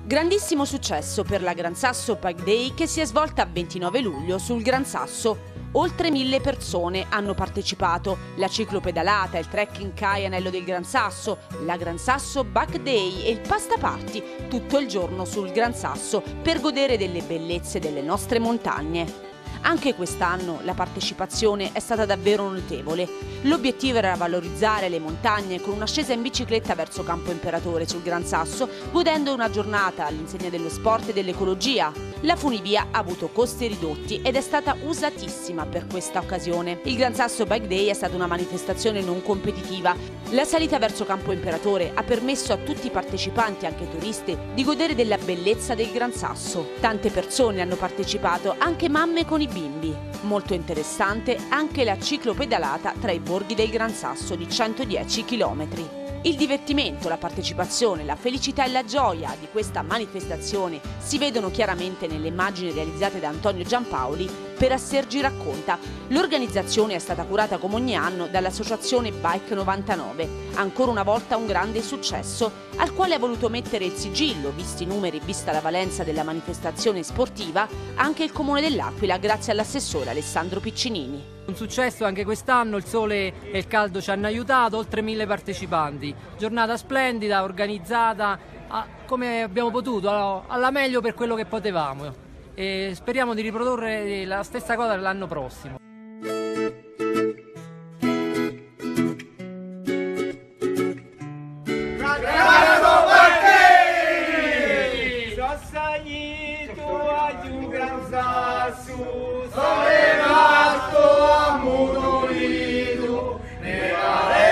Grandissimo successo per la Gran Sasso Bike Day che si è svolta a 29 luglio sul Gran Sasso. Oltre 1000 persone hanno partecipato. La ciclopedalata, il trekking Kai Anello del Gran Sasso, la Gran Sasso Bike Day e il pasta party tutto il giorno sul Gran Sasso per godere delle bellezze delle nostre montagne. Anche quest'anno la partecipazione è stata davvero notevole. L'obiettivo era valorizzare le montagne con una scesa in bicicletta verso Campo Imperatore sul Gran Sasso, godendo una giornata all'insegna dello sport e dell'ecologia. La funivia ha avuto costi ridotti ed è stata usatissima per questa occasione. Il Gran Sasso Bike Day è stata una manifestazione non competitiva. La salita verso Campo Imperatore ha permesso a tutti i partecipanti, anche turisti, di godere della bellezza del Gran Sasso. Tante persone hanno partecipato, anche mamme con i bimbi. Molto interessante anche la ciclopedalata tra i borghi del Gran Sasso di 110 km. Il divertimento, la partecipazione, la felicità e la gioia di questa manifestazione si vedono chiaramente nelle immagini realizzate da Antonio Giampaoli per Assergi Racconta. L'organizzazione è stata curata come ogni anno dall'associazione Bike 99, ancora una volta un grande successo, al quale ha voluto mettere il sigillo, visti i numeri e vista la valenza della manifestazione sportiva, anche il Comune dell'Aquila grazie all'assessore Alessandro Piccinini. Un successo anche quest'anno, il sole e il caldo ci hanno aiutato, oltre 1000 partecipanti. Giornata splendida, organizzata come abbiamo potuto, alla meglio per quello che potevamo. E speriamo di riprodurre la stessa cosa l'anno prossimo.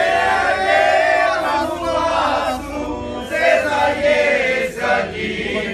Yeah.